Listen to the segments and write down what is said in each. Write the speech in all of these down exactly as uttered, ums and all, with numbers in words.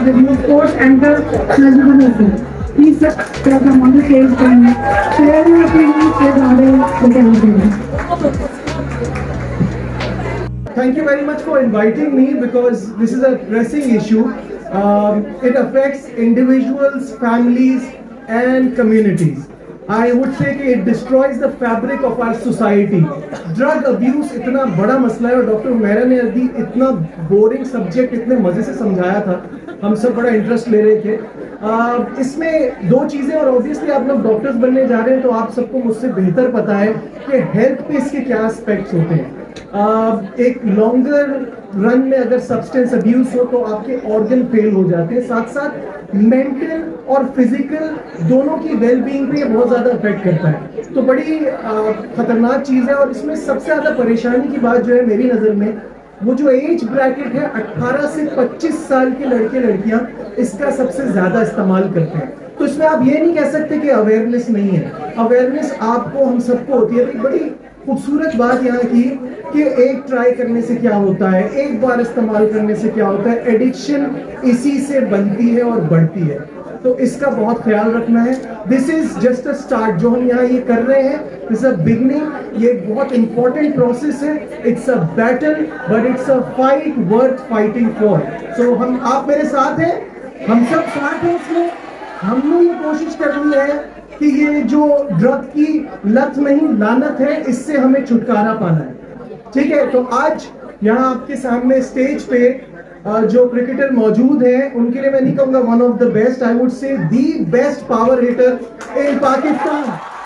the youth course and the Nazibunation. Please welcome on the stage and share your opinions with other. Thank you very much for inviting me because this is a pressing issue. Um, it affects individuals, families and communities. I would say कि it destroys the fabric of our society. Drug abuse इतना बड़ा मसला है और doctor Humaira ने अभी इतना boring subject इतने मजे से समझाया था, हम सब बड़ा इंटरेस्ट ले रहे थे। uh, इसमें दो चीजें, और ऑब्वियसली आप लोग डॉक्टर्स बनने जा रहे हैं तो आप सबको मुझसे बेहतर पता है कि हेल्थ पे इसके क्या एस्पेक्ट्स होते हैं। uh, एक लॉन्गर रन में अगर सब्सटेंस अब्यूज हो तो आपके ऑर्गन फेल हो जाते हैं, साथ साथ मेंटल और फिजिकल दोनों की वेलबींग पे बहुत ज्यादा इफेक्ट करता है। तो बड़ी आ, खतरनाक चीज है। और इसमें सबसे ज्यादा परेशानी की बात जो है मेरी नजर में, वो जो एज ब्रैकेट है अठारह से पच्चीस साल के लड़के लड़कियां इसका सबसे ज्यादा इस्तेमाल करते हैं। तो इसमें आप ये नहीं कह सकते कि अवेयरनेस नहीं है, अवेयरनेस आपको हम सबको होती है। बड़ी खूबसूरत बात यहाँ की कि एक ट्राई करने से क्या होता है, एक बार इस्तेमाल करने से क्या होता है, एडिक्शन इसी से बनती है और बढ़ती है। तो इसका बहुत ख्याल रखना है। This is just a start, जो हम यहाँ ये कर रहे हैं, दिस अ बिगनिंग। ये बहुत इंपॉर्टेंट प्रोसेस है। It's a battle but it's a fight worth fighting for. So हम, आप मेरे साथ हैं, हम सब साथ हैं इसमें। हमने ये कोशिश करनी है कि ये जो ड्रग की लत नहीं लानत है, इससे हमें छुटकारा पाना है। ठीक है, तो आज यहाँ आपके सामने स्टेज पे जो क्रिकेटर मौजूद हैं, उनके लिए मैं नहीं कहूंगा one of the best, I would say the best power hitter in Pakistan.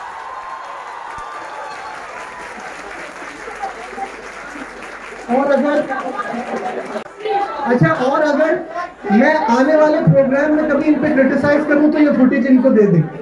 और अगर अच्छा और अगर मैं आने वाले प्रोग्राम में कभी इन पे क्रिटिसाइज करूं तो ये फुटेज इनको दे दें।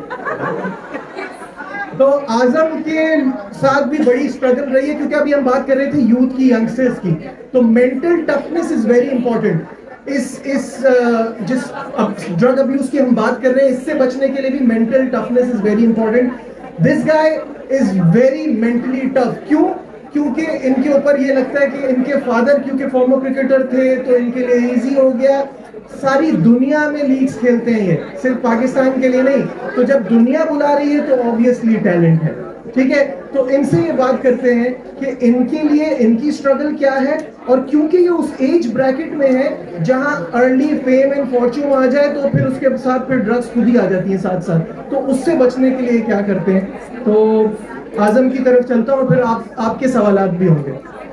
तो आजम के साथ भी बड़ी स्ट्रगल रही है, क्योंकि अभी हम बात कर रहे थे यूथ की, यंगस्टर्स की। तो mental toughness is very important. इस इस जिस ड्रग अब्यूज की हम बात कर रहे हैं, इससे बचने के लिए भी mental toughness is very important. This guy is very mentally tough. क्यों? क्योंकि इनके ऊपर ये लगता है कि इनके फादर क्योंकि फॉर्मर क्रिकेटर थे तो इनके लिए इजी हो गया। सारी दुनिया में लीग्स खेलते हैं ये, सिर्फ पाकिस्तान के लिए नहीं। तो जब दुनिया बुला रही है तो ऑब्वियसली टैलेंट है। ठीक है, तो इनसे ये बात करते हैं कि इनके लिए इनकी स्ट्रगल क्या है, और क्योंकि ये उस एज ब्रैकेट में है जहां अर्ली फेम एंड फॉर्च्यून आ जाए तो फिर उसके साथ फिर ड्रग्स खुद ही आ जाती है साथ साथ। तो उससे बचने के लिए क्या करते हैं। तो आजम की तरफ चलता हूं और फिर आप आपके सवालात भी होंगे।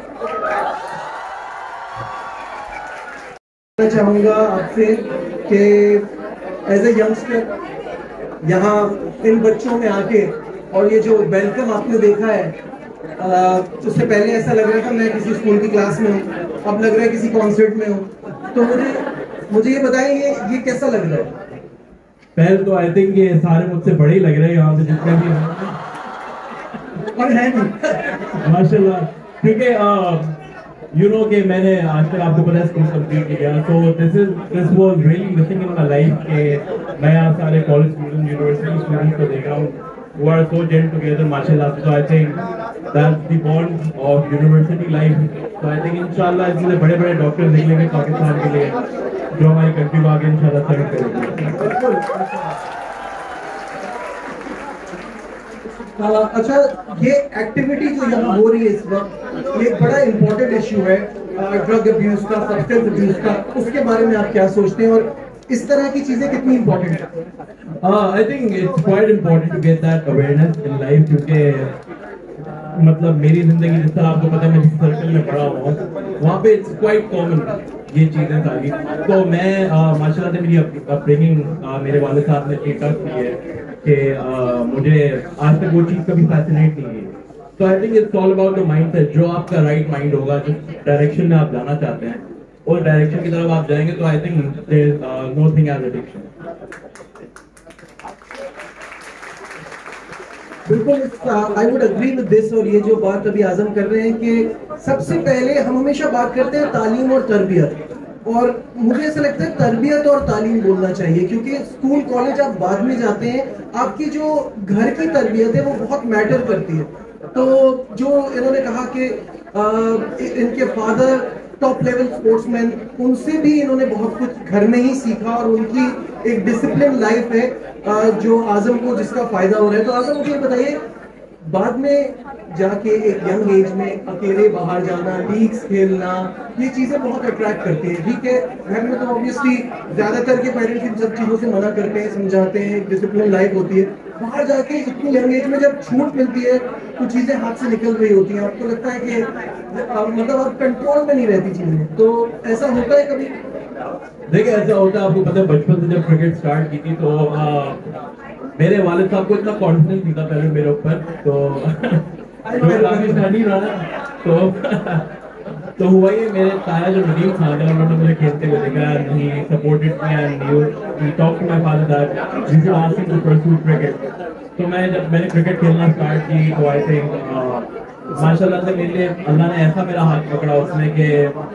मैं चाहूंगा आपसे कि एज ए यंगस्टर यहाँ इन बच्चों में आके, और ये जो वेलकम आपने देखा है, आ, उससे पहले ऐसा लग रहा था मैं किसी स्कूल की क्लास में हूँ, अब लग रहा है किसी कॉन्सर्ट में हूँ। तो मुझे मुझे ये बताइए ये, ये कैसा लग रहा है? पहले तो आई थिंक ये सारे मुझसे बड़े ही लग रहे हैं यहाँ पे जितने भी हैं, और है नहीं माशाल्लाह। क्योंकि यू नो कि मैंने आज तक आपको पता है स्कूल कंप्लीट किया, तो this is this was really missing in my life कि मैं यहाँ सारे कॉलेज स्टूडेंट, यूनिवर्सिटी स्टूडेंट्स को देख रहा हूँ who are so gel together, mashallah. So I think that's the bond of university life. So I think inshallah इसलिए बड़े बड़े डॉक्टर निकलेंगे पाकिस्तान के लिए, जो हमारी कंट्री को आगे इंशाल्लाह सर्व करेंगे। अच्छा, ये एक्टिविटी जो यहाँ हो रही है इस वक्त, ये बड़ा इम्पोर्टेंट इश्यू है ड्रग अब्यूज का, सब्सटेंस अब्यूज का। उसके बारे में आप क्या सोचते हैं और इस तरह की चीजें कितनी इम्पोर्टेंट है? I think it's quite important to get that awareness in life, क्योंकि मतलब मेरी जिंदगी, जिस तरह आपको पता है मैं जिस सर्कल में पढ़ा हुआ हूँ, वहाँ पे इट्स क्वाइट कॉमन ये चीजें सारी। तो मैं माशाल्लाह से मेरी अपब्रिंगिंग मेरे वाले साहब ने टेक अप की है कि मुझे आज तक वो चीज़ कभी फैसिनेट नहीं है। तो I think it's all about the mindset. जो आपका राइट माइंड होगा, जिस डायरेक्शन में आप जाना चाहते हैं, उस डायरेक्शन की तरफ आप जाएंगे, तो I think there is no thing as addiction. बिल्कुल, I would agree with this. और ये जो बात अभी आजम कर रहे हैं कि सबसे पहले हम हमेशा बात करते हैं तालीम और तरबियत, और मुझे ऐसा लगता है तरबियत और तालीम बोलना चाहिए, क्योंकि स्कूल कॉलेज आप बाद में जाते हैं, आपकी जो घर की तरबियत है वो बहुत मैटर करती है। तो जो इन्होंने कहा कि आ, इनके फादर टॉप लेवल स्पोर्ट्समैन, उनसे भी इन्होंने बहुत कुछ घर में ही सीखा और उनकी एक डिसिप्लिन लाइफ है जो आजम को जिसका फायदा हो रहा है। तो आजम मुझे बताइए, बाद में जाके एक यंग एज में अकेले बाहर जाना, लीग्स खेलना, ये चीजें बहुत अट्रैक्ट करती है। ठीक है, घर में तो ऑब्वियसली ज्यादातर के पेरेंट्स इन सब चीजों से मना करते हैं, समझाते हैं, एक डिसिप्लिन लाइफ होती है। बाहर जाके इतनी यंग एज में जब छूट मिलती है तो चीजें हाथ से निकल रही होती हैं, आपको लगता है कि आ, मतलब अब कंट्रोल में नहीं रहती चीजें, तो ऐसा होता है कभी? देखिए ऐसा होता है, आपको पता है बचपन से जब क्रिकेट स्टार्ट की थी तो आ, मेरे वालिद साहब को इतना कॉन्फिडेंस नहीं था पहले मेरे ऊपर, तो काफी स्टडी रहा तो तो हुआ ये, मेरे ताया जो नदीम खान है उन्होंने मुझे खेलते हुए देखा and he supported me and he talked to my father that you should ask him to pursue cricket. तो मैं जब मैंने क्रिकेट खेलना स्टार्ट की तो आई थिंक माशाल्लाह से मेरे लिए अल्लाह ने ऐसा मेरा हाथ पकड़ा उसमें कि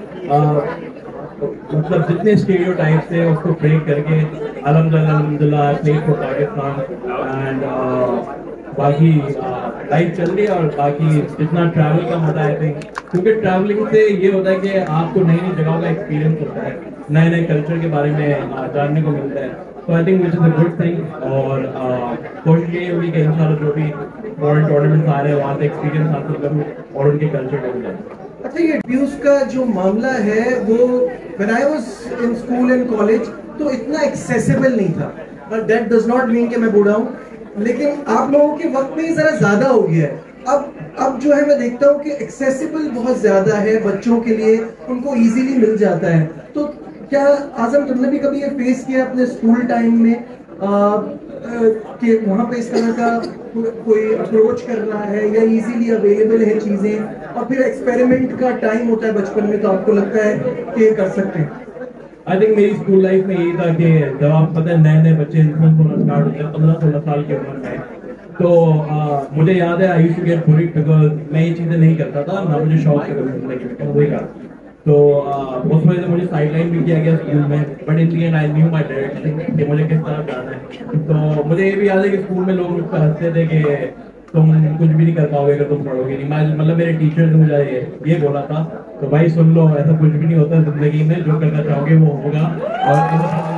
मतलब जितने स्टीरियोटाइप्स थे उसको ब्रेक करके अल्हम्दुलिल्लाह अल्हम्दुलिल्लाह I played for Pakistan and बाकी लाइफ चल रही है। और बाकी जितना ट्रैवल का मजा है थिंक, क्योंकि ट्रैवलिंग से ये होता है कि आपको नई नई जगहों का एक्सपीरियंस होता है, नए नए कल्चर के बारे में जानने को मिलता है। तो I think which is a good thing. और कोशिश ये होगी कि इंशाल्लाह जो भी फॉरेन टूर्नामेंट्स आ रहे हैं वहाँ से एक्सपीरियंस हासिल करूँ और उनके कल्चर को जाए। अच्छा, ये अब्यूज का जो मामला है वो when I was in school and college तो इतना एक्सेसिबल नहीं था, but that does not mean कि मैं बूढ़ा हूँ, लेकिन आप लोगों के वक्त में जरा ज्यादा हो गया है। अब अब जो है मैं देखता हूँ कि एक्सेसिबल बहुत ज्यादा है बच्चों के लिए, उनको इजीली मिल जाता है। तो क्या आजम तुमने भी कभी ये फेस किया अपने स्कूल टाइम में कि वहाँ पे इस तरह का कोई अप्रोच कर रहा है या इजीली अवेलेबल है चीजें, और फिर एक्सपेरिमेंट का टाइम होता है बचपन में तो आपको लगता है कि ये कर सकते हैं? आई थिंक मेरी स्कूल लाइफ में यही था कि जब आप पता है नए नए बच्चे इन्फ्लुएंस होना स्टार्ट होते हैं पंद्रह सोलह साल की उम्र में, तो आ, मुझे याद है I used to get bullied because मैं ये चीज़ें नहीं करता था, ना मुझे शौक था कभी जिंदगी में करने का। तो आ, उस वजह से मुझे साइडलाइन भी किया गया स्कूल में, but in the end I knew my direction कि मुझे किस तरफ जाना है। तो मुझे ये भी याद है कि स्कूल में लोग मुझ पर हंसते थे कि तुम कुछ भी नहीं कर पाओगे अगर तुम पढ़ोगे नहीं। मैं मतलब मेरे टीचर ने मुझे ये, ये बोला था, तो भाई सुन लो, ऐसा कुछ भी नहीं होता जिंदगी में, जो करना चाहोगे वो होगा। और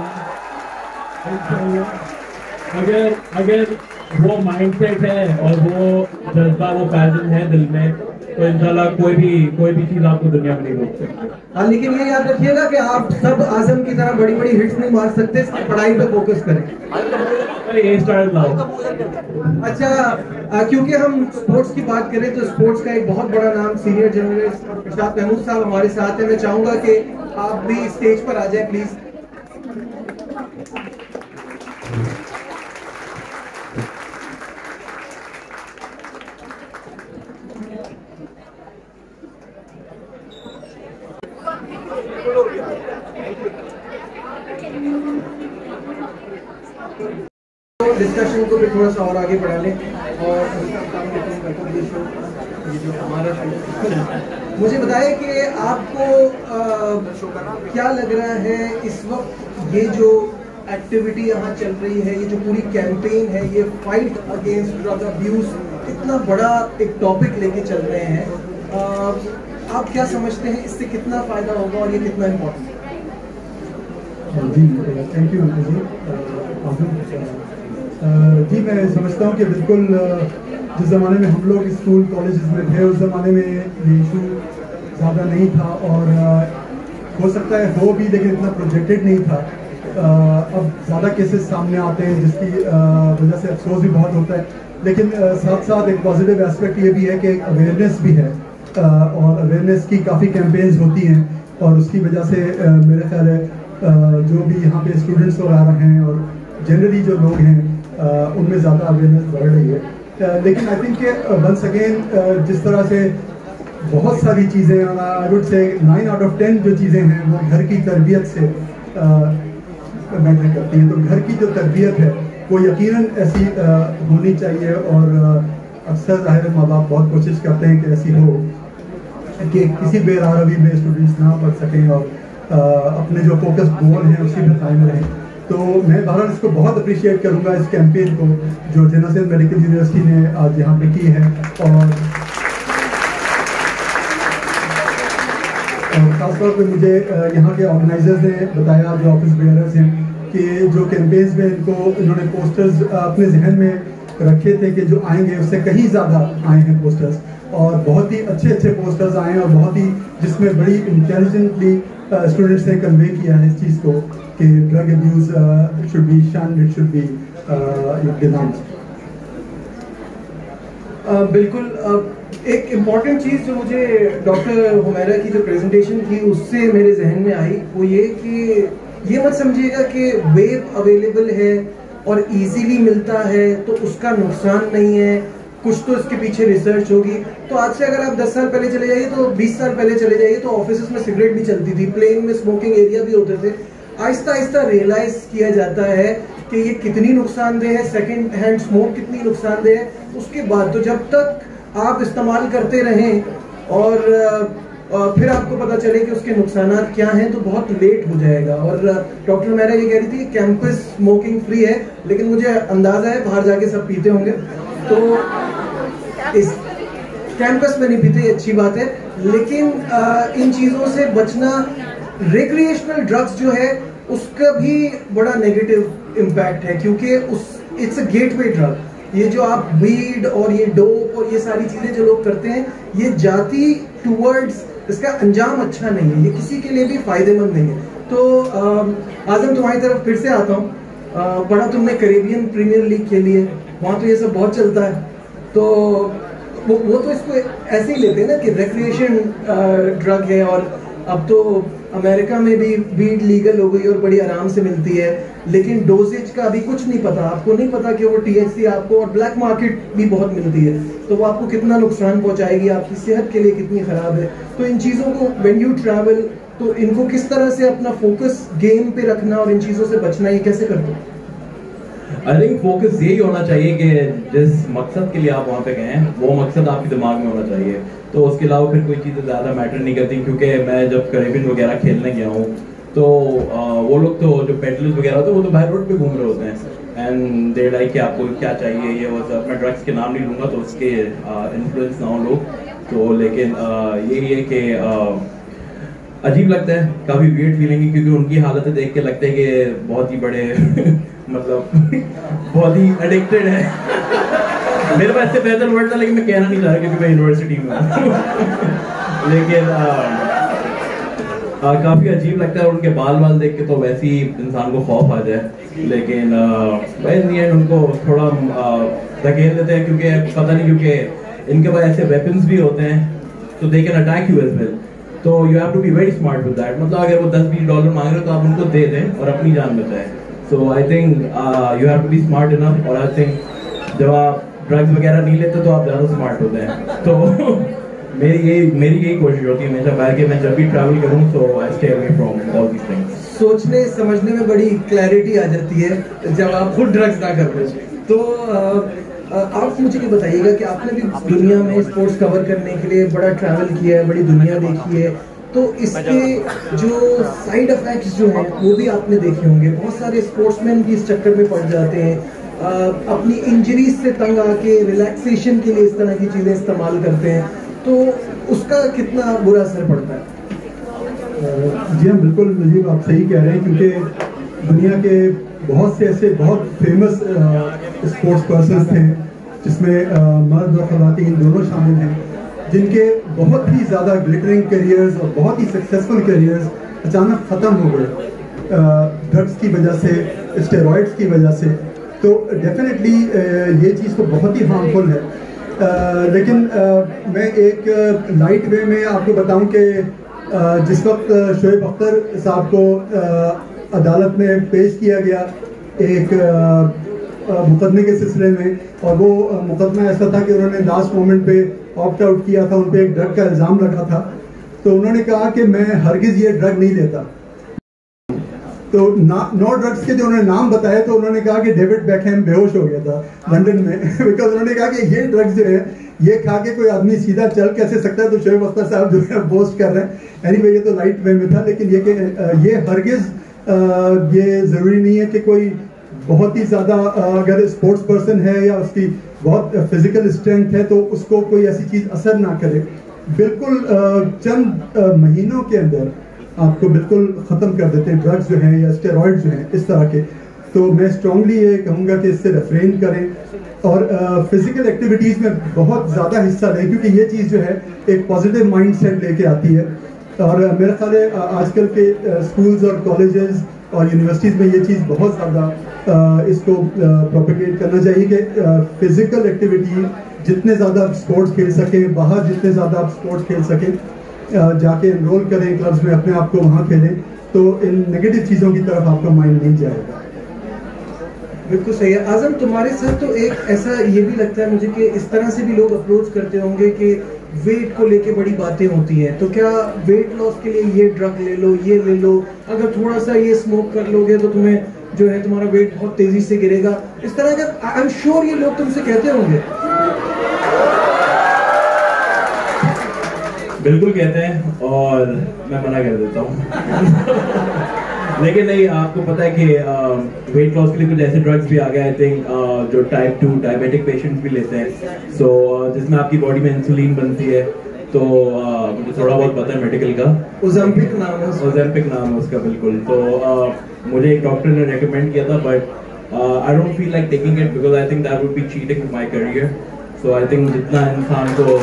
अगर अगर वो माइंडसेट है और वो जज्बा वो पैशन है दिल में, तो इंशाल्लाह कोई भी कोई भी चीज आपको दुनिया में नहीं रोक सकती। हाँ, लेकिन ये याद रखिएगा कि आप सब आजम की तरह बड़ी बड़ी हिट्स नहीं मार सकते, पढ़ाई पे फोकस करें। ये स्टाइल लाओ। अच्छा, आ, क्योंकि हम स्पोर्ट्स की बात करें तो स्पोर्ट्स का एक बहुत बड़ा नाम सीनियर जर्नलिस्ट प्रशांत महमूद साहब हमारे साथ हैं। मैं चाहूंगा कि आप भी स्टेज पर आ जाएं प्लीज। डिस्कशन को भी थोड़ा सा और आगे बढ़ा लें और हमारा मुझे बताएं कि आपको आ, क्या लग रहा है इस वक्त ये जो एक्टिविटी यहाँ चल रही है, ये जो पूरी कैंपेन है, ये फाइट अगेंस्ट ड्रग अब्यूज, इतना बड़ा एक टॉपिक लेके चल रहे हैं, आ, आप क्या समझते हैं इससे कितना फायदा होगा और ये कितना इम्पोर्टेंट है? जी थैंक यू जी। जी मैं समझता हूँ कि बिल्कुल जिस ज़माने में हम लोग स्कूल कॉलेजेस में थे उस ज़माने में ये इशू ज़्यादा नहीं था, और हो सकता है हो भी, लेकिन इतना प्रोजेक्टेड नहीं था। अब ज़्यादा केसेस सामने आते हैं जिसकी वजह से अफसोस भी बहुत होता है, लेकिन साथ साथ एक पॉजिटिव एस्पेक्ट ये भी है कि अवेयरनेस भी है, और अवेयरनेस की काफ़ी कैंपेन्स होती हैं, और उसकी वजह से मेरे ख्याल है जो भी यहाँ पे स्टूडेंट्स लोग आ रहे हैं और जनरली जो लोग हैं उनमें ज़्यादा अवेयरनेस बढ़ रही है। लेकिन आई थिंक वंस अगेन जिस तरह से बहुत सारी चीज़ें, I would say nine out of ten जो चीज़ें हैं वो घर की तरबियत से मैटर करती हैं। तो घर की जो तरबियत है वो यकीनन ऐसी आ, होनी चाहिए, और अक्सर ज़ाहिर माँ बाप बहुत कोशिश करते हैं कि ऐसी हो कि किसी बेरारवी में स्टूडेंट्स ना पढ़ सकें और आ, अपने जो फोकस गोल हैं उसी में कायम रहें। तो मैं बहरहाल इसको बहुत अप्रिशिएट करूँगा इस कैंपेन को जो जेनासिल मेडिकल यूनिवर्सिटी ने आज यहाँ पे की है, और और ख़ासतौर पे मुझे यहाँ के ऑर्गेनाइजर्स ने बताया, जो ऑफिस बेयरर्स हैं, कि जो कैंपेन्स में इनको इन्होंने पोस्टर्स अपने जहन में रखे थे कि जो आएंगे उससे कहीं ज़्यादा आए हैं पोस्टर्स, और बहुत ही अच्छे अच्छे पोस्टर्स आए हैं, और बहुत ही जिसमें बड़ी इंटेलिजेंटली स्टूडेंट्स ने कन्वे किया है इस चीज़ को कि drug abuse should be shunned, it should be denounced. बिल्कुल। uh, एक इम्पॉर्टेंट चीज़ जो मुझे डॉक्टर हुमैरा की जो प्रेजेंटेशन थी उससे मेरे जहन में आई, वो ये कि ये मत समझिएगा कि वेब अवेलेबल है और इजीली मिलता है तो उसका नुकसान नहीं है, कुछ तो इसके पीछे रिसर्च होगी। तो आज से अगर आप दस साल पहले चले जाइए, तो बीस साल पहले चले जाइए, तो ऑफिस में सिगरेट भी चलती थी, प्लेन में स्मोकिंग एरिया भी होते थे। आहिस्ता आहिस्ता रियलाइज किया जाता है कि ये कितनी नुकसानदेह है, सेकेंड हैंड स्मोक कितनी नुकसानदेह है। उसके बाद तो जब तक आप इस्तेमाल करते रहें और फिर आपको पता चले कि उसके नुकसानात क्या हैं, तो बहुत लेट हो जाएगा। और डॉक्टर मेरा ये कह रही थी कैंपस स्मोकिंग फ्री है, लेकिन मुझे अंदाजा है बाहर जाके सब पीते होंगे, तो इस कैंपस में नहीं पीते, ये अच्छी बात है। लेकिन आ, इन चीज़ों से बचना, रिक्रिएशनल ड्रग्स जो है उसका भी बड़ा नेगेटिव इम्पैक्ट है, क्योंकि उस इट्स अ गेटवे ड्रग। ये जो आप वीड और ये डोप और ये सारी चीज़ें जो लोग करते हैं, ये जाती टूवर्ड्स, इसका अंजाम अच्छा नहीं है, ये किसी के लिए भी फायदेमंद नहीं है। तो आज़म तुम्हारी तरफ फिर से आता हूँ। बड़ा तुमने कैरेबियन प्रीमियर लीग खेली है, वहाँ तो ये सब बहुत चलता है, तो वो वो तो इसको ऐसे ही लेते हैं ना कि रिक्रिएशन ड्रग है। और अब तो अमेरिका में भी वीड लीगल हो गई और बड़ी आराम से मिलती है, लेकिन डोजेज का अभी कुछ नहीं पता। आपको नहीं पता कि वो टीएचसी आपको, और ब्लैक मार्केट भी बहुत मिलती है, तो वो आपको कितना नुकसान पहुंचाएगी, आपकी सेहत के लिए कितनी खराब है। तो इन चीज़ों को व्हेन यू ट्रैवल, तो इनको किस तरह से अपना फोकस गेम पे रखना और इन चीज़ों से बचना, ये कैसे करते हो? आई थिंक फोकस यही होना चाहिए कि जिस मकसद के लिए आप वहाँ पे गए हैं वो मकसद आपके दिमाग में होना चाहिए, तो उसके अलावा फिर कोई चीज़ें ज़्यादा मैटर नहीं करती। क्योंकि मैं जब कैरेबियन वगैरह खेलने गया हूँ, तो आ, वो लोग तो जो पेडलर्स वगैरह होते हैं वो तो बाहर रोड पे घूम रहे होते हैं, एंड दे लाइक कि आपको क्या चाहिए, ये वो सब। मैं ड्रग्स के नाम नहीं लूँगा तो उसके इन्फ्लुएंस ना हो लोग, तो लेकिन यही है कि अजीब लगता है, काफ़ी वियर्ड फीलिंग है, क्योंकि उनकी हालतें देख के लगता है कि बहुत ही बड़े मतलब बहुत ही एडिक्टेड है। मेरे पास से बेहतर वर्ड था, लेकिन मैं कहना नहीं चाह रहा क्योंकि मैं यूनिवर्सिटी में हूँ। लेकिन काफ़ी अजीब लगता है, उनके बाल बाल देख के तो वैसे ही इंसान को खौफ आ जाए। लेकिन वैसे उनको थोड़ा धकेल देते हैं, क्योंकि पता नहीं, क्योंकि इनके पास ऐसे वेपन्स भी होते हैं, तो they can attack you as well. तो you have to be very smart with that. मतलब अगर वो दस बीस डॉलर मांग रहे हो तो आप उनको दे दें और अपनी जान बचाएं। So I think you have to be smart enough. और आई थिंक जब आप ड्रग्स वगैरह नहीं लेते तो आप ज़्यादा स्मार्ट होते हैं। तो मेरी यही मेरी यही कोशिश होती है हमेशा बाहर के, मैं जब भी ट्रैवल करूँ तो I stay away from all these things. सोचने समझने में बड़ी क्लैरिटी आ जाती है जब आप खुद ड्रग्स ना कर रहे हो। तो आ, आप मुझे ये बताइएगा कि आपने भी दुनिया में स्पोर्ट्स कवर करने के लिए बड़ा ट्रैवल किया है, बड़ी दुनिया देखी है, तो इसके जो साइड इफेक्ट्स जो हैं वो भी आपने देखे होंगे। बहुत सारे स्पोर्ट्समैन भी इस चक्कर में पड़ जाते हैं, आ, अपनी इंजरीज से तंग आके रिलैक्सेशन के लिए इस तरह की चीज़ें इस्तेमाल करते हैं, तो उसका कितना बुरा असर पड़ता है? जी हाँ, बिल्कुल नजीब, आप सही कह रहे हैं, क्योंकि दुनिया के बहुत से ऐसे बहुत फेमस स्पोर्ट्स पर्सन थे जिसमें मर्द और ख़वातीन दोनों शामिल हैं, जिनके बहुत ही ज़्यादा ग्लिटरिंग करियर्स और बहुत ही सक्सेसफुल करियर्स अचानक ख़त्म हो गए ड्रग्स की वजह से, स्टेरॉइड्स की वजह से। तो डेफिनेटली ये चीज़ तो बहुत ही हार्मफुल है। आ, लेकिन आ, मैं एक लाइट वे में आपको बताऊं कि जिस वक्त शोएब अख्तर साहब को आ, अदालत में पेश किया गया एक मुकदमे के सिलसिले में, और वो मुकदमा ऐसा था कि उन्होंने लास्ट मोमेंट पे ऑप्ट आउट किया था, उन पर एक ड्रग का इल्ज़ाम लगा था, तो उन्होंने कहा कि मैं हरगिज़ ये ड्रग नहीं लेता। तो नौ ड्रग्स के जो उन्होंने नाम बताए, तो उन्होंने कहा कि डेविड बेकहैम बेहोश हो गया था लंदन में बिकॉज उन्होंने कहा कि ये ड्रग्स जो है ये खा के कोई आदमी सीधा चल कैसे सकता है। तो शोएब अख्तर साहब जो है बोस्ट कर रहे हैं। एनीवे, ये तो लाइट वे में था, लेकिन ये कि ये हरगिज़ ये ज़रूरी नहीं है कि कोई बहुत ही ज़्यादा अगर स्पोर्ट्स पर्सन है या उसकी बहुत फिजिकल स्ट्रेंथ है तो उसको कोई ऐसी चीज़ असर ना करे। बिल्कुल चंद महीनों के अंदर आपको बिल्कुल ख़त्म कर देते हैं ड्रग्स जो हैं या स्टेरॉइड जो हैं इस तरह के। तो मैं स्ट्रांगली ये कहूँगा कि इससे रेफ्रेन करें और फिजिकल एक्टिविटीज़ में बहुत ज़्यादा हिस्सा लें, क्योंकि ये चीज़ जो है एक पॉजिटिव माइंड सेट लेके आती है। और मेरा ख्याल है आजकल के स्कूल्स और कॉलेजेस और यूनिवर्सिटीज़ में ये चीज़ बहुत ज़्यादा इसको प्रोपेगेट करना चाहिए कि फिजिकल एक्टिविटी जितने ज़्यादा आप स्पोर्ट्स खेल सकें, बाहर जितने ज़्यादा आप स्पोर्ट्स खेल सकें, जाके एनरोल करें क्लब्स में, अपने आप को वहाँ खेलें, तो इन नेगेटिव चीज़ों की तरफ आपका माइंड नहीं जाएगा। बिल्कुल सही है। आजम, तुम्हारे साथ तो एक ऐसा ये भी लगता है मुझे कि इस तरह से भी लोग अप्रोच करते होंगे कि वेट को लेके बड़ी बातें होती हैं, तो क्या वेट लॉस के लिए ये ड्रग ले लो, ये ले लो, अगर थोड़ा सा ये स्मोक कर लोगे तो तुम्हें जो है तुम्हारा वेट बहुत तेजी से गिरेगा, इस तरह का आई एम श्योर ये लोग तुमसे कहते होंगे। बिल्कुल कहते हैं और मैं मना कर देता हूँ। लेकिन नहीं, आपको पता है कि वेट लॉस के लिए कुछ ऐसे ड्रग्स भी आ गए आई थिंक जो टाइप टू डायबिटिक पेशेंट्स भी लेते हैं, सो so, जिसमें आपकी बॉडी में इंसुलिन बनती है। तो uh, मुझे थोड़ा बहुत पता है मेडिकल का, ओज़ेम्पिक नाम है ओज़ेम्पिक नाम है उसका बिल्कुल। तो uh, मुझे एक डॉक्टर ने रेकमेंड किया था, but I don't feel like taking it because I think that would be cheating my career. So I think जितना इंसान को,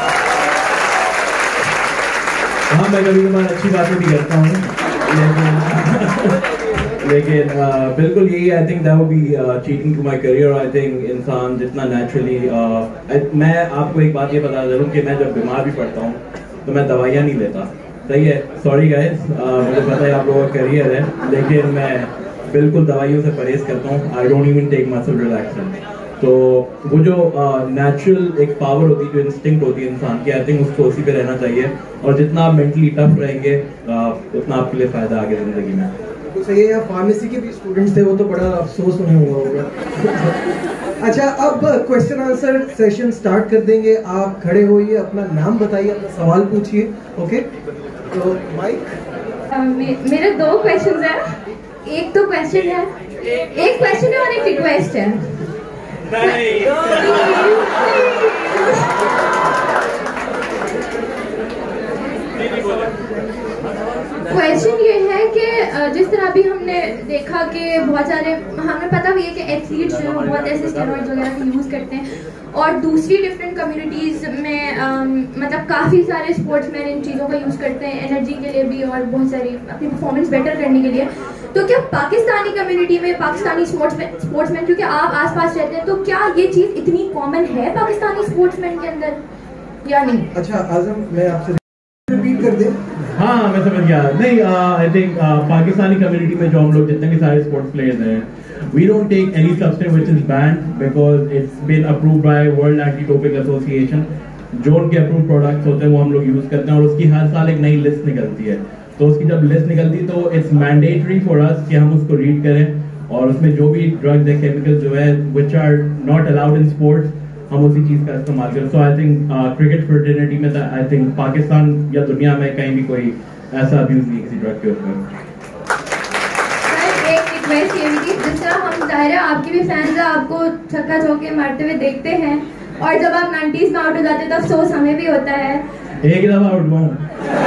हाँ मैं कभी कभार अच्छी बातें भी करता हूँ, लेकिन लेकिन uh, बिल्कुल यही I think that would be cheating to my career. I think इंसान जितना नेचुरली uh, मैं आपको एक बात ये बता दे रहा हूँ कि मैं जब बीमार भी पड़ता हूँ तो मैं दवाइयाँ नहीं लेता, सही है, सॉरी गाइस, मुझे पता है आप लोगों का करियर है, लेकिन मैं बिल्कुल दवाइयों से परहेज करता हूँ। I don't even take muscle relaxant. तो वो जो नेचुरल uh, एक पावर होती है, जो इंस्टिंक्ट होती है इंसान की, आई थिंक उसको उसी पे रहना चाहिए। और जितना आप मेंटली टफ रहेंगे uh, उतना आपके लिए फायदा आगे जिंदगी में। तो सही है। फार्मेसी के भी स्टूडेंट्स थे, वो तो बड़ा अफसोस उन्हें हुआ होगा। अच्छा, अब क्वेश्चन आंसर सेशन स्टार्ट कर देंगे। आप खड़े होइए, अपना नाम बताइए, अपना सवाल पूछिए। ओके, तो माइक। मे, मेरे दो क्वेश्चन है। एक तो क्वेश्चन है, एक क्वेश्चन है और एक रिक्वेस्ट है। क्वेश्चन ये है कि जिस तरह अभी हमने देखा कि बहुत सारे, हमें पता भी है कि एथलीट्स जो हैं बहुत ऐसे स्टेरॉइड्स वगैरह का यूज़ करते हैं, और दूसरी डिफरेंट कम्युनिटीज़ में आम, मतलब काफ़ी सारे स्पोर्ट्समैन इन चीज़ों का यूज़ करते हैं एनर्जी के लिए भी और बहुत सारी अपनी परफॉर्मेंस बेटर करने के लिए। तो क्या पाकिस्तानी कम्युनिटी में पाकिस्तानी स्पोर्ट्समैन स्पोर्ट्समैन क्योंकि आप आसपास रहते हैं, तो क्या ये चीज़ इतनी कॉमन है पाकिस्तानी स्पोर्ट्समैन के अंदर या नहीं? अच्छा आजम, मैं आपसे रिपीट कर दें। हाँ मैं समझ गया। नहीं, आई थिंक पाकिस्तानी कम्युनिटी में जो हम लोग जितने भी सारे स्पोर्ट्स प्लेयर्स हैं, we don't take any substance which is banned because it's been approved by World Anti-Doping Association। जो उनके अप्रूव प्रोडक्ट्स होते हैं वो हम लोग यूज करते हैं, और उसकी हर साल एक नई लिस्ट निकलती है। तो उसकी जब लिस्ट निकलती तो इट्स मैंडेटरी फॉर अस कि हम उसको रीड करें, और उसमें जो भी ड्रग्स या केमिकल्स जो है which are not allowed in sports, हम उसी चीज का इस्तेमाल करें। So I think cricket fraternity में आई थिंक पाकिस्तान या दुनिया में कहीं भी कोई ऐसा अब्यूज नहीं किसी ड्रग के ऊपर। एक रिक्वेस्ट ये भी थी, जिस तरह हम जाहिर है आपके भी फैंस हैं, आपको छक्का चौके मारते हुए देखते हैं, और जब आप नाइंटीज़ में आउट हो जाते हैं तो अफसोस हमें भी होता है। एक दफा आउट हुआ हूँ।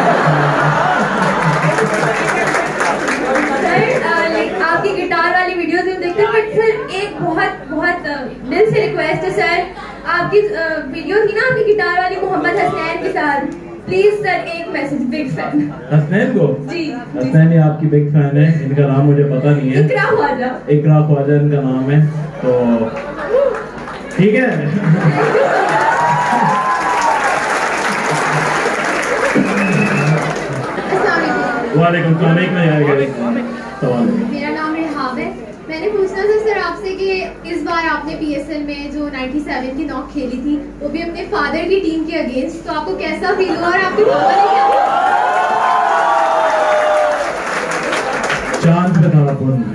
आपकी गिटार वाली वीडियोस भी देखते हैं, बट सर एक बहुत बहुत दिल से रिक्वेस्ट है सर, आपकी वीडियो थी ना आपकी गिटार वाली मोहम्मद हसनैन के साथ, प्लीज सर एक मैसेज, बिग फैन। हसनैन को? जी, हसनैन ये आपकी बिग फैन है, इनका नाम मुझे पता नहीं है। इकरा ख्वाजा। इकरा ख्वाजा इनका नाम है, तो ठीक है। वालेकुम सलाम। मेरा नाम रेहाब है। मैंने पूछना था सर आपसे कि इस बार आपने पीएसएल में जो सत्तानवे की नॉक खेली थी, वो भी अपने फादर की टीम के अगेंस्ट, तो आपको कैसा फील हुआ और आपके पापा ने क्या? चांद पे था फोन।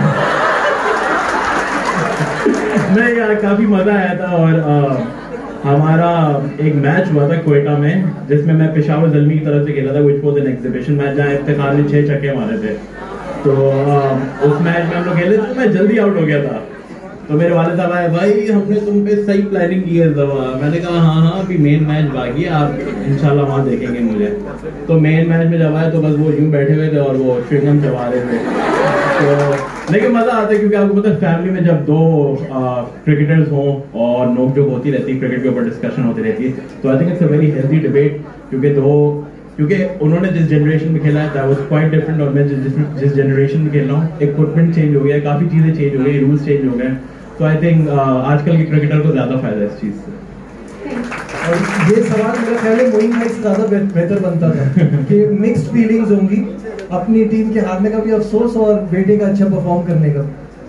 नहीं यार, काफी मजा आया था, और आ, हमारा एक मैच हुआ था क्वेटा में, जिसमें मैं पेशावर ज़ल्मी की तरफ से खेला था, which was an exhibition match, जहाँ इफ्तिखार ने छह छक्के मारे थे। तो आ, उस मैच में हम लोग खेले तो मैं जल्दी आउट हो गया था, तो मेरे वाले साहब आए, भाई हमने तुम पे सही प्लानिंग की है दवा। मैंने कहा हाँ हाँ अभी मेन मैच बाकी है, आप इंशाल्लाह वहाँ देखेंगे मुझे। तो मेन मैच में जब आए तो बस वो यूं बैठे हुए थे और वो च्युइंगम चबा रहे थे। तो लेकिन मजा आता है क्योंकि आपको पता है फैमिली में जब दो क्रिकेटर्स हों और नोकझोंक होती रहती है, क्रिकेट के ऊपर डिस्कशन होती रहती है, तो I think it's a very healthy debate. क्योंकि दो क्योंकि उन्होंने जिस जनरेशन में खेला है दैट वाज क्वाइट डिफरेंट और मैं जिस जिस जनरेशन में खेल रहा हूँ, इक्विपमेंट चेंज हो गया है, काफ़ी चीज़ें चेंज हो गई, रूल्स चेंज हो गए। तो आई थिंक आजकल के क्रिकेटर को ज़्यादा फायदा है इस चीज़ से। और ये सवाल मेरा ख्याल है मोइन भाई से ज़्यादा बेहतर बनता था कि मिक्स्ड फीलिंग्स होंगी, अपनी टीम के हारने का भी अफसोस और बेटे का अच्छा परफॉर्म करने का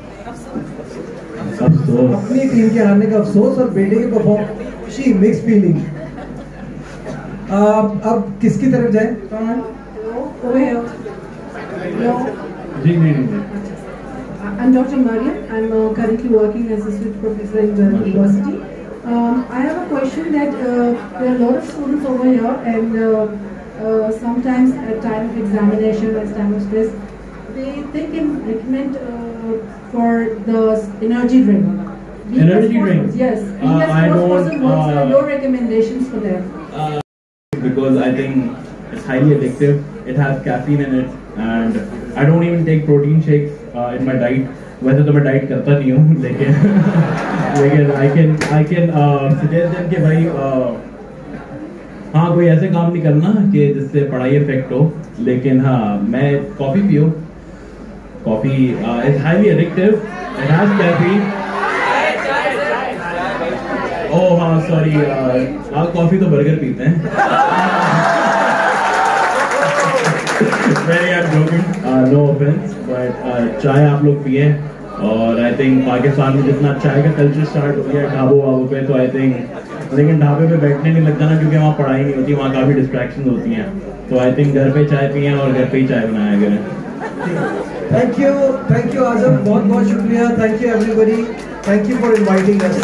अफसोस, अपनी टीम के हारने का अफसोस और बेटे के परफॉर्म खुशी, मिक्स्ड फीलिंग। अब किसकी तरफ जाए? जी जी जी। I'm Doctor Mariam. I'm uh, currently working as assistant professor in the university. Um, I have a question that uh, there are a lot of students over here, and uh, uh, sometimes at time of examination, at time of stress, they they can recommend uh, for the energy drink. Being Energy a drink? Yes. Being Uh, a I sports don't, person, what's uh, uh, your recommendations for them? Uh, because I think it's highly addictive. It has caffeine in it, and I don't even take protein shakes uh, in my diet. वैसे तो मैं diet करता नहीं हूँ, लेकिन लेकिन I can I can uh, suggest them कि भाई uh, हाँ कोई ऐसे काम नहीं करना कि जिससे पढ़ाई इफेक्ट हो। लेकिन हाँ मैं कॉफ़ी पियो, coffee is highly addictive, it has caffeine. Oh हाँ सॉरी, आप कॉफ़ी तो बर्गर पीते हैं। Very I'm joking, uh, no offense, but uh, चाय आप लोग पिए। और आई थिंक पाकिस्तान में जितना चाय का कल्चर स्टार्ट हो गया ढाबों वाबों पे, तो आई थिंक लेकिन ढाबे पे बैठने नहीं लगता ना, क्योंकि वहाँ पढ़ाई नहीं होती, वहाँ काफ़ी डिस्ट्रैक्शन होती हैं। तो आई थिंक घर पे चाय पिए और घर पे ही चाय बनाया करें। Thank you, thank you Azam, बहुत बहुत शुक्रिया। Thank you everybody, thank you for inviting us.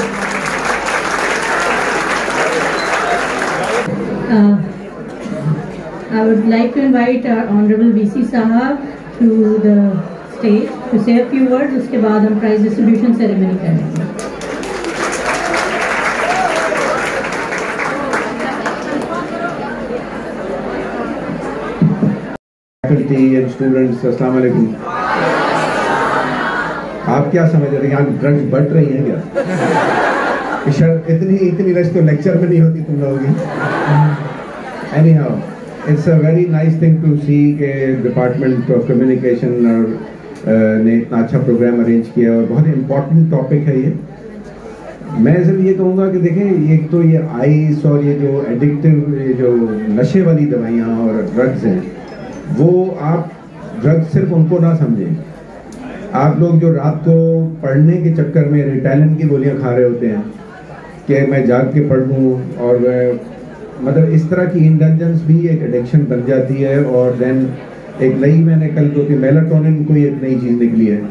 I would like to invite our Honorable V C Sahab to the stage to say a few words. उसके बाद हम prize distribution ceremony करेंगे। Faculty and students, अस्सलाम वालेकुम। आप क्या समझ रहे हैं, यहाँ ड्रग्स बढ़ रही हैं क्या? शायद इतनी इतनी रश तो लेक्चर में नहीं होती तुम लोगों की। Anyhow, it's a very nice thing to see कि डिपार्टमेंट ऑफ कम्युनिकेशन ने इतना अच्छा प्रोग्राम अरेंज किया और बहुत इम्पोर्टेंट टॉपिक है ये। मैं सिर्फ ये कहूँगा कि देखें, एक तो ये आइस और ये जो एडिक्टिव, ये जो नशे वाली दवाइयाँ और ड्रग्स हैं, वो आप ड्रग्स सिर्फ उनको ना समझें। आप लोग जो रात को पढ़ने के चक्कर में रिटैलिन की गोलियाँ खा रहे होते हैं कि मैं जाग के पढ़ लूँ, और मतलब इस तरह की इंडल्जेंस भी एक एडिक्शन बन जाती है। और देन एक नई, मैंने कल जो कि मेलाटोनिन कोई एक नई चीज़ निकली है,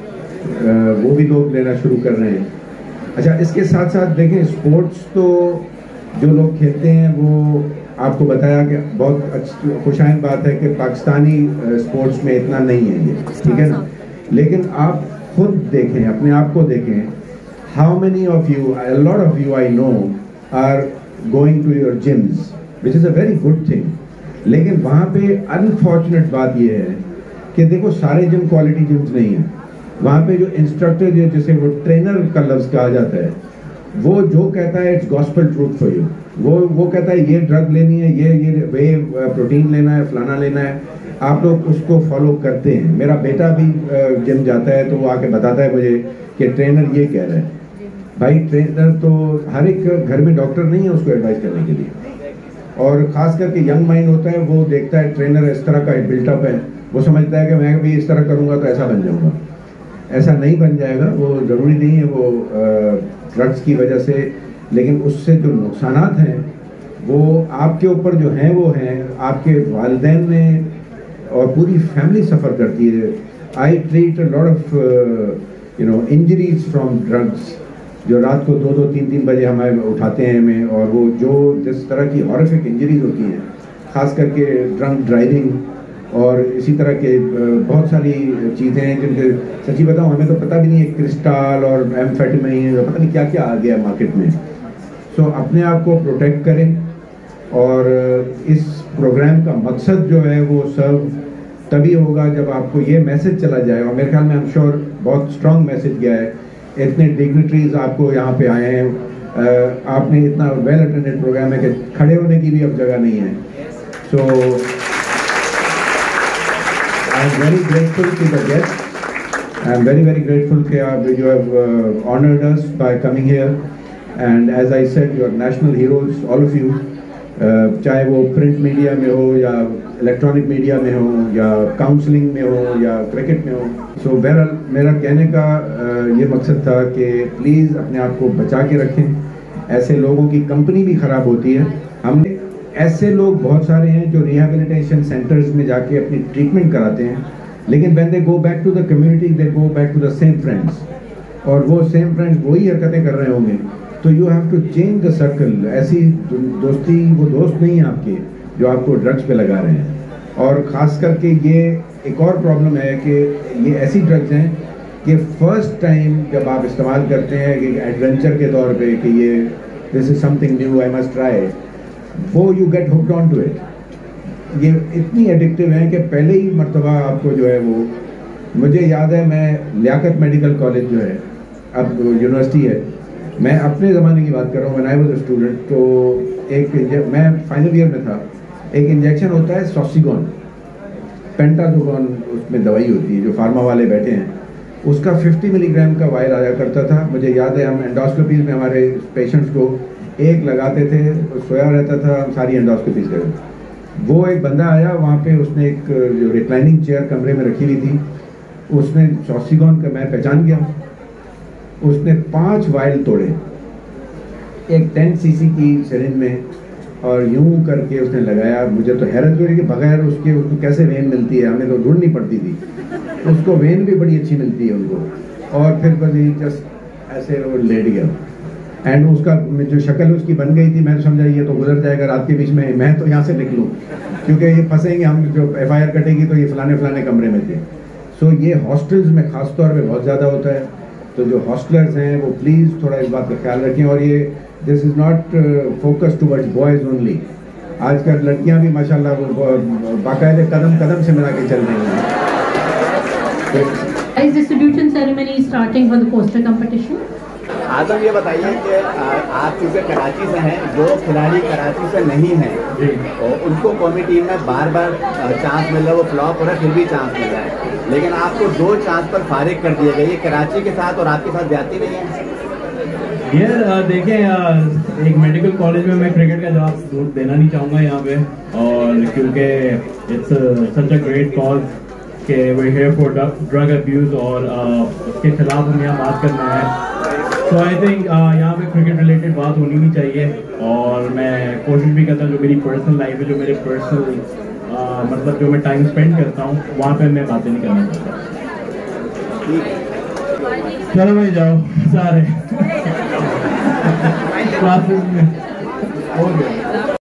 वो भी लोग लेना शुरू कर रहे हैं। अच्छा, इसके साथ साथ देखें, स्पोर्ट्स तो जो लोग खेलते हैं वो आपको बताया कि बहुत अच्छी खुशाइन बात है कि पाकिस्तानी स्पोर्ट्स में इतना नहीं है ये, ठीक है ना। लेकिन आप खुद देखें, अपने आप को देखें, how many of you, a lot of you I know are going to your gyms, which is a very good thing. लेकिन वहाँ पे अनफॉर्चुनेट बात यह है कि देखो, सारे जिम क्वालिटी जिम्स नहीं हैं। वहाँ पे जो इंस्ट्रक्टर, जो जिसे वो ट्रेनर का लफ्ज़ कहा जाता है, वो जो कहता है it's gospel truth for you, वो वो कहता है ये ड्रग लेनी है, ये ये वे प्रोटीन लेना है, फलाना लेना है, आप लोग उसको फॉलो करते हैं। मेरा बेटा भी जिम जाता है तो वो आके बताता है मुझे कि ट्रेनर ये कह रहा है। भाई, ट्रेनर तो हर एक घर में डॉक्टर नहीं है उसको एडवाइस करने के लिए, और ख़ास करके यंग माइंड होता है, वो देखता है ट्रेनर इस तरह का बिल्टअप है, वो समझता है कि मैं भी इस तरह करूँगा तो ऐसा बन जाऊँगा। ऐसा नहीं बन जाएगा, वो ज़रूरी नहीं है वो ड्रग्स की वजह से, लेकिन उससे जो नुकसानात हैं वो आपके ऊपर जो हैं वो हैं, आपके वालिदैन ने और पूरी फैमिली सफ़र करती है। I treat a lot of you know injuries from drugs, जो रात को दो दो तीन तीन बजे हमें उठाते हैं हमें, और वो जो जिस तरह की हॉरिफिक इंजरीज होती हैं, ख़ास करके ड्रंक ड्राइविंग और इसी तरह के बहुत सारी चीज़ें हैं जिनके सच्ची बताऊँ हमें तो पता भी नहीं है, क्रिस्टल और एम्फेटामिन पता नहीं क्या क्या आ गया मार्केट में। सो so, अपने आप को प्रोटेक्ट करें और इस प्रोग्राम का मकसद जो है वो सर्व तभी होगा जब आपको ये मैसेज चला जाए, और मेरे ख्याल में आई एम श्योर बहुत स्ट्रॉन्ग मैसेज गया है। इतने डिग्निटरीज आपको यहाँ पे आए हैं, आपने इतना वेल अटेंडेड प्रोग्राम है कि खड़े होने की भी अब जगह नहीं है। So I am very grateful to the guest, I am very very grateful कि आप you have honoured us by coming here, and as I said you are national heroes all of you, चाहे वो print media में हो या electronic media में हो या काउंसलिंग में हो या क्रिकेट में हो। सो so, बहरहाल मेरा कहने का ये मकसद था कि प्लीज़ अपने आप को बचा के रखें। ऐसे लोगों की कंपनी भी ख़राब होती है। हम ऐसे लोग बहुत सारे हैं जो रिहेबिलिटेशन सेंटर्स में जाके अपनी ट्रीटमेंट कराते हैं, लेकिन when they go back to the community they go back to the same friends, और वो सेम फ्रेंड्स वही हरकतें कर रहे होंगे। तो you have to change the circle. ऐसी दोस्ती वो दोस्त नहीं है आपके जो आपको ड्रग्स पे लगा रहे हैं। और ख़ास करके ये एक और प्रॉब्लम है कि ये ऐसी ड्रग्स हैं कि फर्स्ट टाइम जब आप इस्तेमाल करते हैं कि एडवेंचर के तौर पे कि ये this is something new, I must try, वो you get hooked on to it. ये इतनी एडिक्टिव है कि पहले ही मरतबा आपको जो है वो, मुझे याद है मैं लियाकत मेडिकल कॉलेज जो है अब यूनिवर्सिटी है, मैं अपने ज़माने की बात कर रहा हूँ, when I was a student, तो एक मैं फाइनल ईयर में था, एक इंजेक्शन होता है सॉक्सीगॉन, पेंटाजोगॉन उसमें दवाई होती है जो फार्मा वाले बैठे हैं, उसका पचास मिलीग्राम का वायल आया करता था। मुझे याद है हम एंडोस्कोपीज में हमारे पेशेंट्स को एक लगाते थे, सोया रहता था, हम सारी एंडोस्कोपीज कर। वो एक बंदा आया वहाँ पे, उसने एक जो रिक्लाइनिंग चेयर कमरे में रखी हुई थी, उसने सॉक्सीगॉन का, मैं पहचान गया, उसने पांच वायल तोड़े एक टेन सीसी की सिरिंज में, और यूं करके उसने लगाया। मुझे तो हैरत हुई कि बगैर उसके उसको कैसे वेन मिलती है, हमें तो ढूंढनी पड़ती थी, उसको वेन भी बड़ी अच्छी मिलती है उनको। और फिर बस ये जस्ट ऐसे वो लेट गया, एंड उसका जो शक्ल उसकी बन गई थी, मैं तो समझा ये तो गुजर जाएगा रात के बीच में, मैं तो यहाँ से निकलूँ क्योंकि ये फंसेंगे हम, जो एफ आई आर कटेगी तो ये फलाने फलाने कमरे में थे। सो ये हॉस्टल्स में ख़ास तौर पर बहुत ज़्यादा होता है। तो जो हॉस्टलर्स हैं वो प्लीज़ थोड़ा इस बात का ख्याल रखें। और ये this is not focus towards boys only, आजकल लड़कियां भी माशाल्लाह वो बाकायदे कदम कदम से मिला के चल रही हैं। Prize distribution ceremony is starting for the poster competition. आदम ये बताइए कि आप चूँकि कराची से हैं, जो खिलाड़ी कराची से नहीं हैं और उनको कौमी टीम में बार बार चांस मिल रहा है, वो फ्लॉप हो रहा है फिर भी चांस मिल रहा है, लेकिन आपको दो चांस पर फारिग कर दिए गए, ये कराची के साथ और आपके साथ जाती नहीं है? यार uh, देखें uh, एक मेडिकल कॉलेज में मैं क्रिकेट का जवाब देना नहीं चाहूँगा यहाँ पे, और क्योंकि it's such a great cause कि we here for drug abuse और uh, उसके खिलाफ हम यहाँ बात करना है। सो आई थिंक यहाँ पे क्रिकेट रिलेटेड बात होनी भी चाहिए, और मैं कोशिश भी करता हूँ जो मेरी पर्सनल लाइफ है, जो मेरे पर्सनल uh, मतलब जो मैं टाइम स्पेंड करता हूँ वहाँ पे मैं बातें नहीं करना चाहता। चलो भाई जाओ सारे क्लासेस में हो गया।